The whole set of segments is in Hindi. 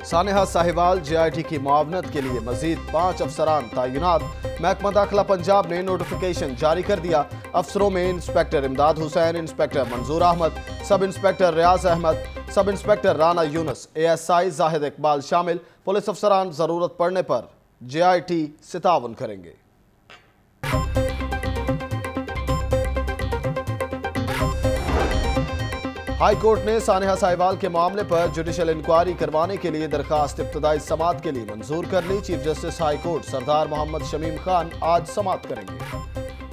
सानेहा साहिवाल JIT की मुआवनत के लिए मजीद 5 अफसरान तैनात। महकमा दाखिला पंजाब ने नोटिफिकेशन जारी कर दिया। अफसरों में इंस्पेक्टर इमदाद हुसैन, इंस्पेक्टर मंजूर Ahmad, sub inspector Riaz Ahmed, sub inspector Rana Younis, ASI Zahid Iqbal शामिल। पुलिस अफसरान जरूरत पड़ने पर JIT से ताउन करेंगे। हाई कोर्ट ने सानेहा साहिवाल के मामले पर जुडिशल इंक्वायरी करवाने के लिए दरखास्त इब्तदाई समाअत के लिए मंजूर कर ली। Chief justice high court Sardar Mohammad Shamim Khan आज समाअत करेंगे।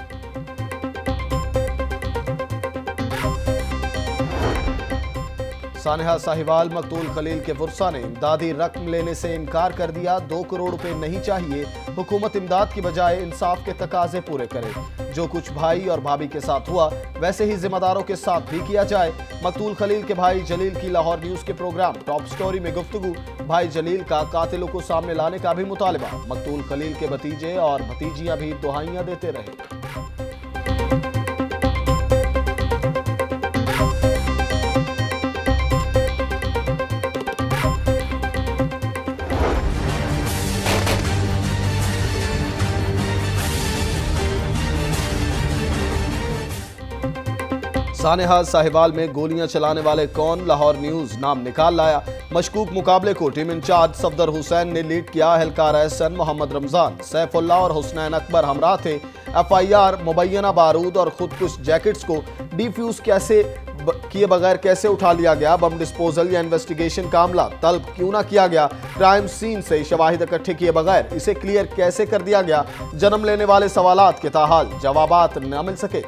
सानेहा साहिवाल मकतूल खलील के फुरसा ने इमदादी रकम लेने से इनकार कर दिया। 2 करोड़ रुपए नहीं चाहिए। हुकूमत इमदाद की बजाय इंसाफ के तकाजे पूरे करे। जो कुछ भाई और भाभी के साथ हुआ वैसे ही जिम्मेदारों के साथ भी किया जाए। मकतूल खलील के भाई जलील की लाहौर न्यूज के प्रोग्राम टॉप स्टोरी में गुफ्तगू। भाई जलील का कातिलों को सामने लाने का भी मुतालबा। मकतूल खलील के भतीजे और भतीजियां भी दुहाइयां देते रहे। सानेहा साहिवाल में गोलियां चलाने वाले कौन, लाहौर न्यूज नाम निकाल लाया। मशकूक मुकाबले को टीम इंचार्ज सफदर हुसैन ने लीड किया। एहलकार एहसन, मोहम्मद रमजान, सैफुल्लाह और हुसनैन अकबर हमरा थे। FIR मुबैना बारूद और खुदकुश जैकेट्स को डिफ्यूज किए बगैर कैसे उठा लिया गया। बम डिस्पोजल या इन्वेस्टिगेशन का मामला तलब क्यों ना किया गया। क्राइम सीन से शवाहिद इकट्ठे किए बगैर इसे क्लियर कैसे कर दिया गया। जन्म लेने वाले सवालात के ताहाल जवाबात न मिल सके।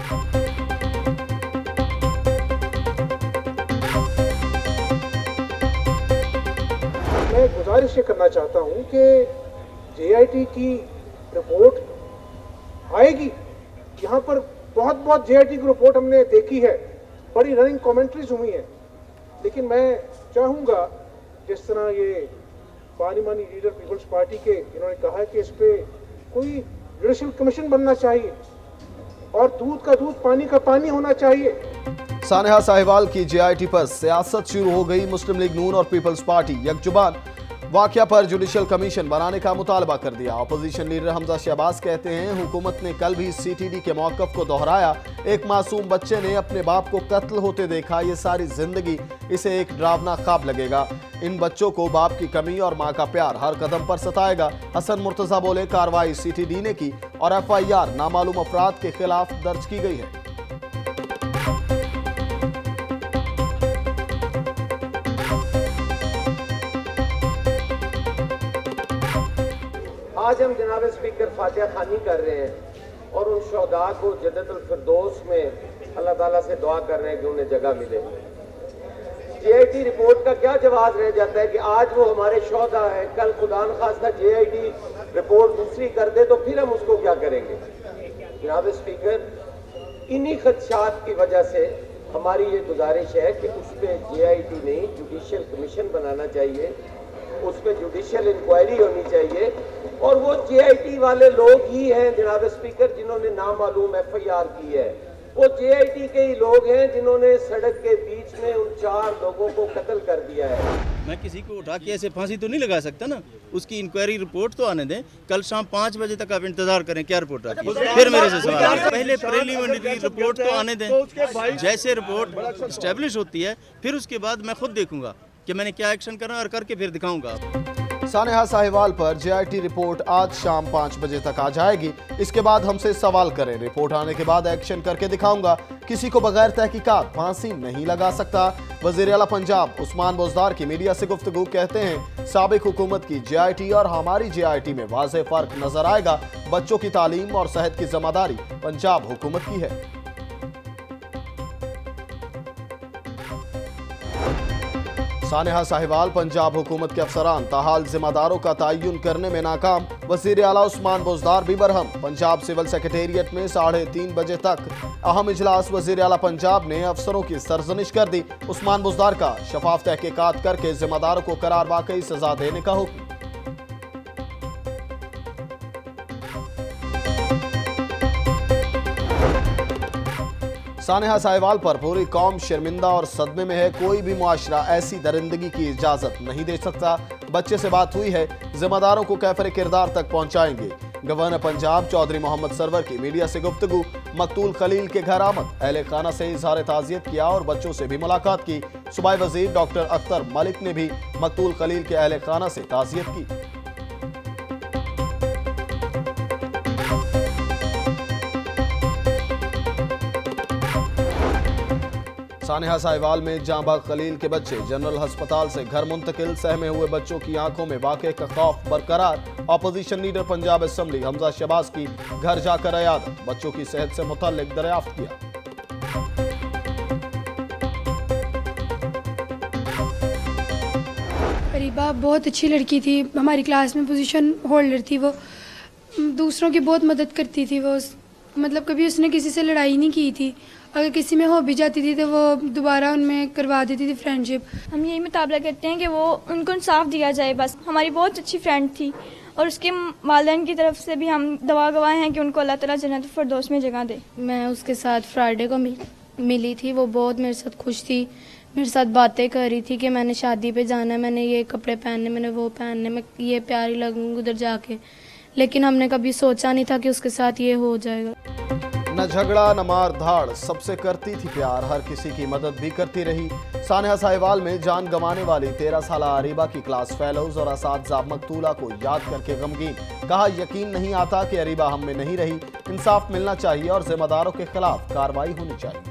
मैं गुजारिश ये करना चाहता हूं कि JIT की रिपोर्ट आएगी। यहाँ पर बहुत JIT की रिपोर्ट हमने देखी है, बड़ी रनिंग कमेंट्रीज हुई हैं, लेकिन मैं चाहूँगा जिस तरह ये पानी मानी लीडर पीपल्स पार्टी के इन्होंने कहा है कि इस पे कोई जुडिशल कमीशन बनना चाहिए और दूध का दूध पानी का पानी होना चाहिए। सानेहा साहिवाल की JIT पर सियासत शुरू हो गई। मुस्लिम लीग नून और पीपल्स पार्टी यकजुबान वाकया पर जुडिशल कमीशन बनाने का मुतालबा कर दिया। अपोजिशन लीडर हमजा शहबाज कहते हैं हुकूमत ने कल भी CTD के मौक़िफ़ को दोहराया। एक मासूम बच्चे ने अपने बाप को कत्ल होते देखा। ये सारी जिंदगी इसे एक डरावना ख्वाब लगेगा। इन बच्चों को बाप की कमी और माँ का प्यार हर कदम पर सताएगा। हसन मुर्तज़ा बोले कार्रवाई CTD ने की और FIR नामालूम अफराद के खिलाफ दर्ज की गई है। आज हम जनाब स्पीकर फातिहा खानी कर रहे हैं और उन शोहदा को जन्नतुल फिरदौस में अल्लाह ताला से दुआ कर रहे हैं कि उन्हें जगह मिले। JIT रिपोर्ट का क्या जवाब रह जाता है कि आज वो हमारे शोहदा हैं, कल खुदा न खास्ता JIT रिपोर्ट दूसरी कर दे तो फिर हम उसको क्या करेंगे। जनाब स्पीकर, इन्हीं खदशात की वजह से हमारी ये गुजारिश है कि उस पर JIT नहीं जुडिशल कमीशन बनाना चाहिए, उस पर जुडिशल इंक्वायरी होनी चाहिए। और वो JIT वाले लोग ही हैं जनाब स्पीकर जिन्होंने नामालूम FIR की है। वो JIT के ही लोग हैं जिन्होंने सड़क के बीच में उन 4 लोगों को कत्ल कर दिया है। मैं किसी को उठा के ऐसे फांसी तो नहीं लगा सकता ना। उसकी इंक्वायरी रिपोर्ट तो आने दें। कल शाम 5 बजे तक आप इंतजार करें, क्या रिपोर्ट आती है फिर मेरे से सवाल। पहले प्रीलिमिनरी रिपोर्ट तो आने दें। जैसे रिपोर्ट इस्टेब्लिश होती है फिर उसके बाद मैं खुद देखूंगा कि मैंने क्या एक्शन करना और करके फिर दिखाऊंगा। सानेहा साहिवाल पर JIT रिपोर्ट आज शाम 5 बजे तक आ जाएगी। इसके बाद हमसे सवाल करें। रिपोर्ट आने के बाद एक्शन करके दिखाऊंगा। किसी को बगैर तहकीकात फांसी नहीं लगा सकता। वज़ीर आला पंजाब उस्मान बोजदार की मीडिया से गुफ्तगू कहते हैं साबिक हुकूमत की JIT और हमारी JIT में वाज़ेह फर्क नजर आएगा। बच्चों की तालीम और सेहत की जिम्मेदारी पंजाब हुकूमत की है। सानेहा साहिवाल पंजाब हुकूमत के अफसरान ताहाल जिम्मेदारों का तयन करने में नाकाम। वज़ीर आला उस्मान बोजदार भी बरहम। पंजाब सिविल सेक्रेटेरिएट में 3:30 बजे तक अहम इजलास। वज़ीर आला पंजाब ने अफसरों की सरजनिश कर दी। उस्मान बोजदार का शफाफ तहकीकात करके जिम्मेदारों को करार वाकई सजा देने का हुक्म। सानेहा साहिवाल पर पूरी कौम शर्मिंदा और सदमे में है। कोई भी मुआशरा ऐसी दरिंदगी की इजाजत नहीं दे सकता। बच्चे से बात हुई है, जिम्मेदारों को कैफरे किरदार तक पहुंचाएंगे। गवर्नर पंजाब चौधरी मोहम्मद सरवर की मीडिया से गुफ्तगू। मकतूल खलील के घर आमद, अहले खाना से इजहार ताजियत किया और बच्चों से भी मुलाकात की। सूबाई वजीर डॉक्टर अख्तर मलिक ने भी मकतूल खलील के अहले खाना से ताजियत की। सानेहा साहिवाल में जांबाग खलील के बच्चे जनरल अस्पताल से घर मुंतकिल। सहमे हुए बच्चों की आंखों में वाक़े का खौफ बरकरार। Opposition leader Punjab assembly Hamza Shahbaz की घर जाकर इयादत, बच्चों की सेहत से मुतल्लिक दरियाफ्त किया। अरीबा बहुत अच्छी लड़की थी, हमारी क्लास में पोजीशन होल्डर थी। वो दूसरों की बहुत मदद करती थी। वो मतलब कभी उसने किसी से लड़ाई नहीं की थी। अगर किसी में हो भी जाती थी तो वो दोबारा उनमें करवा देती थी फ्रेंडशिप। हम यही मुताबिला करते हैं कि वो उनको इंसाफ दिया जाए। बस हमारी बहुत अच्छी फ्रेंड थी और उसके वालिदैन की तरफ से भी हम दवा गवाह हैं कि उनको अल्लाह ताला जन्नत फिरदौस में जगह दे। मैं उसके साथ फ्राइडे को मिली थी। वो बहुत मेरे साथ खुश थी, मेरे साथ बातें कर रही थी कि मैंने शादी पे जाना है, मैंने ये कपड़े पहनने, मैंने वो पहनने, मैं ये प्यारी लगूंगी उधर जाके। लेकिन हमने कभी सोचा नहीं था कि उसके साथ ये हो जाएगा। न झगड़ा न मार धाड़, सबसे करती थी प्यार, हर किसी की मदद भी करती रही। सानेहा साहिवाल में जान गंवाने वाली 13 साल अरीबा की क्लास फेलोज और असातिज़ा मकतूला को याद करके गमगीन। कहा, यकीन नहीं आता कि अरीबा हम में नहीं रही। इंसाफ मिलना चाहिए और जिम्मेदारों के खिलाफ कार्रवाई होनी चाहिए।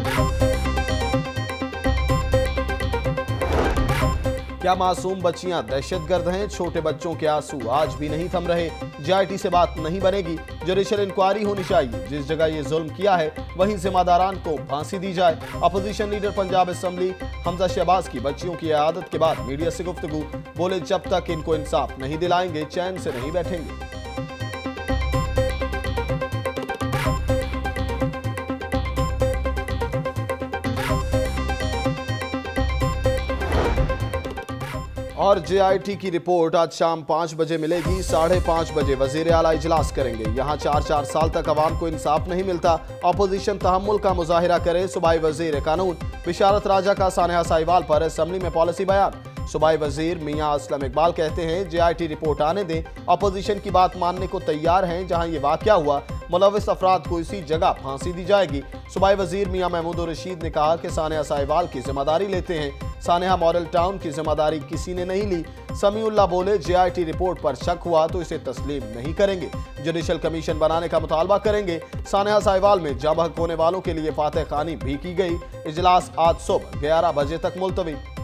क्या मासूम बच्चियां दहशतगर्द हैं? छोटे बच्चों के आंसू आज भी नहीं थम रहे। जेआईटी से बात नहीं बनेगी। जुडिशल इंक्वायरी होनी चाहिए। जिस जगह ये जुल्म किया है वहीं जिम्मेदारान को फांसी दी जाए। Opposition leader Punjab assembly Hamza Shahbaz की बच्चियों की इयादत के बाद मीडिया से गुफ्तगू। बोले, जब तक इनको इंसाफ नहीं दिलाएंगे चैन से नहीं बैठेंगे। और जेआईटी की रिपोर्ट आज शाम 5 बजे मिलेगी। 5:30 बजे वजीर आला इजलास करेंगे। यहाँ 4 साल तक अवाम को इंसाफ नहीं मिलता। अपोजिशन तहम्मुल का मुजाहिरा करे। सूबाई वजीर कानून बिशारत राजा का सानेहा साहिवाल पर असेंबली में पॉलिसी बयान। सूबाई वजीर मियां असलम इकबाल कहते हैं, जेआईटी रिपोर्ट आने दें, अपोजिशन की बात मानने को तैयार हैं। जहां ये वाकया हुआ मुलविस अफराद को इसी जगह फांसी दी जाएगी। सूबाई वजीर मियां महमूद रशीद ने कहा कि सानेहा साहिवाल की जिम्मेदारी लेते हैं। सानेहा मॉडल टाउन की जिम्मेदारी किसी ने नहीं ली। समीउल्लाह बोले, जेआईटी रिपोर्ट पर शक हुआ तो इसे तस्लीम नहीं करेंगे। जुडिशल कमीशन बनाने का मुतालबा करेंगे। सानेहा साहिवाल में जाँ बहक होने वालों के लिए फातह खानी भी की गई। इजलास आज सुबह 11 बजे तक मुलतवी।